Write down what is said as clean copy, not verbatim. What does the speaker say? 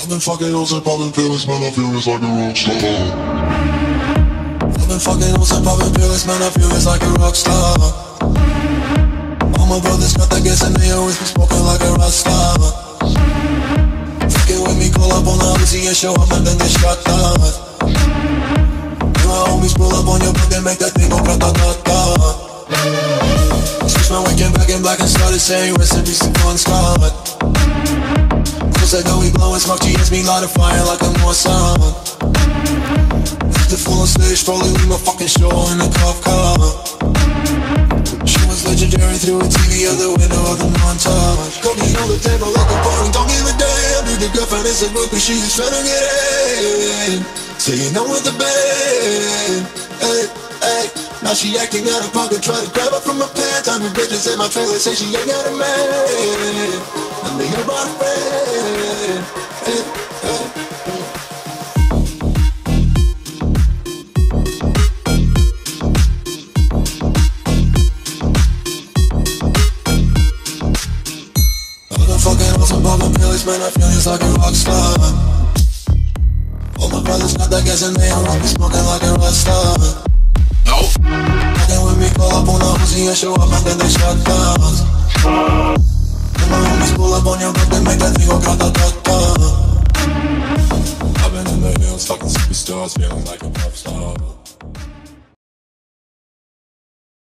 I've been fucking hoes and popping pills, man, I feel just like a rock star. I've been fucking hoes and popping pills, man, I feel just like a rock star. All my brothers got that gas and they always be smoking like a rock star. Fucking with me, call up on the Uzi and show up and then they shot down. And my homies pull up on your block and make that thing go grata-ta-ta. Switch my weekend back in black and started saying recipes to Bon Scott. Cause I know we blowin' smoke, she hits me light a fire like a Mossad. After full on stage, probably leave my fucking show in a cop car. She was legendary through a TV out the window of the montage. Cooking on the table like a bone, don't give a damn. Dude, the girlfriend is a groupie, she just tryna get in. Saying I'm with the band, hey, hey. Now she acting out of pocket, trying to grab her from my pants. I'm in bitches in my trailer, say she ain't got a man. I'm thinking about a friend, hey, hey. I've been fucking hoes and popping pills, man, I feel just like a rock star. All my brothers got that gas and they always be smoking like a rock star. Fucking with me, call up on the Uzi and show up and then they shot down.